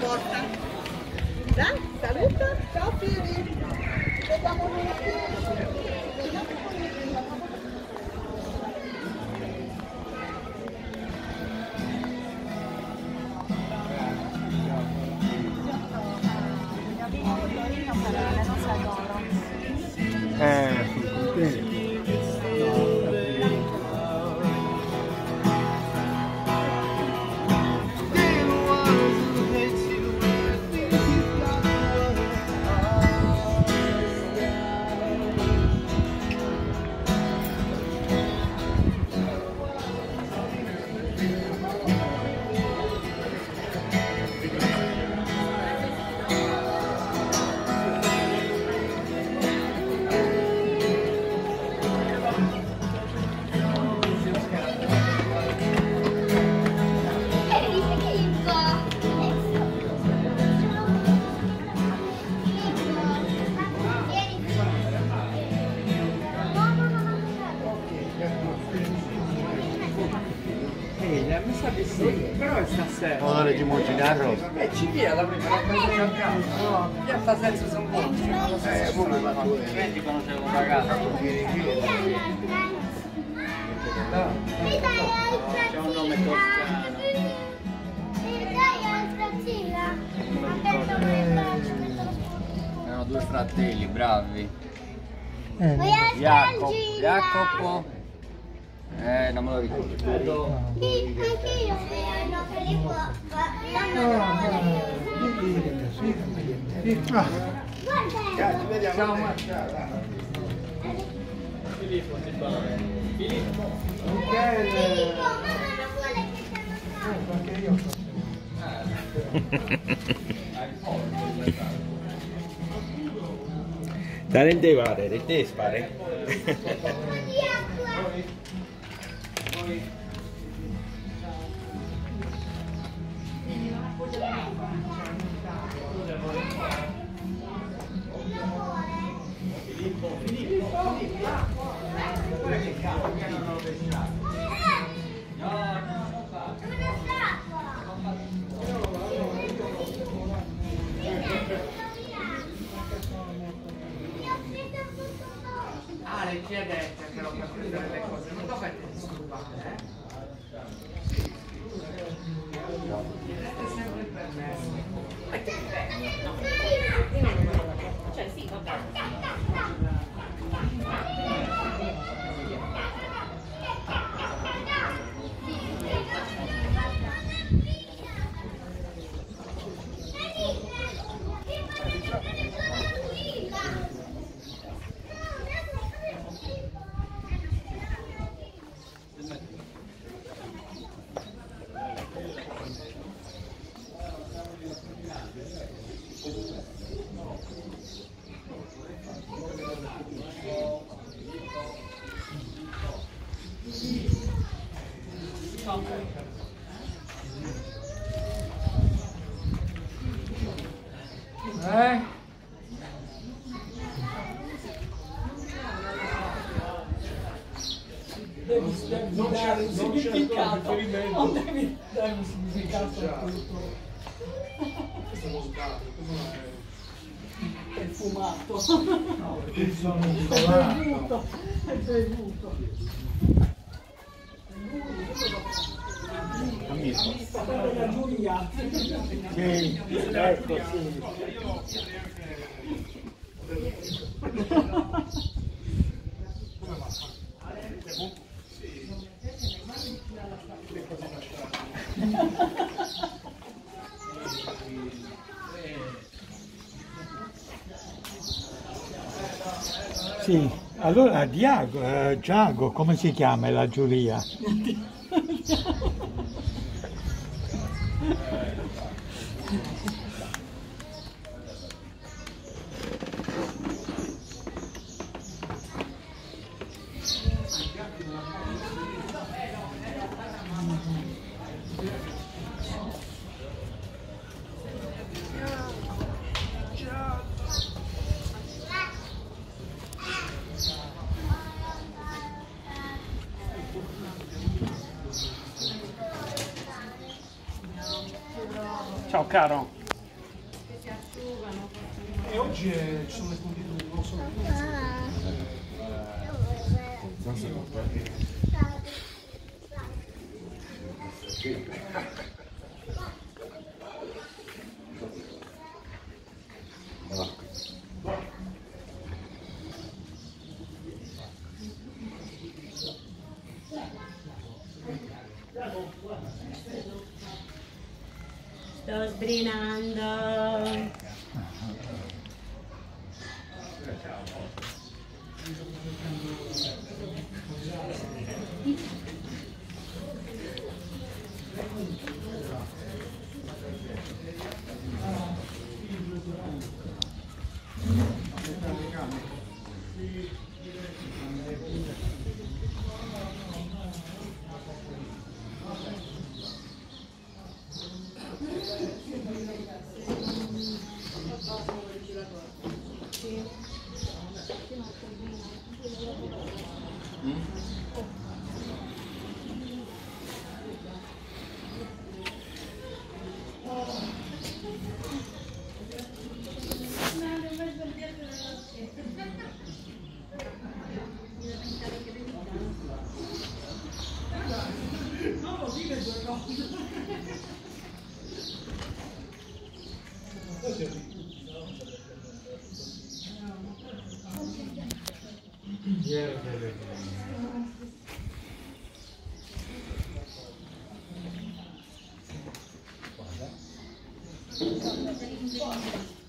porta. Dai, saluta, ciao Fili. Vediamo noi. Sì. Mi sa di sì, però è stasera. Ora ci mangiare arroz. Ci via la prima volta a casa. Piatta senza sono buoni. Prendi conoscere un ragazzo. C'è un nome toscano. Erano due fratelli, bravi. Jacopo. Non me lo ricordo. Anche io no, Filippo. Ci vediamo. Ciao Marcia. Filippo si parla. Filippo. Filippo, mamma non vuole che Da dove pare? Da te spare? Ale ci ha detto che lo per prendere le cose, non dovete disturbare, Siete sempre permessi. Cioè sì, vabbè. Non dare un significato, non devi dare un significato a tutto. Questo è moscato, È fumato. no, perché sono È bevuto. È bevuto. Quella della Giulia. Sì, ecco, sì. Sì, allora Giago, come si chiama la giuria? Ciao caro. E oggi ci sono le condizioni, non so. Sto sbrinando. Yeah.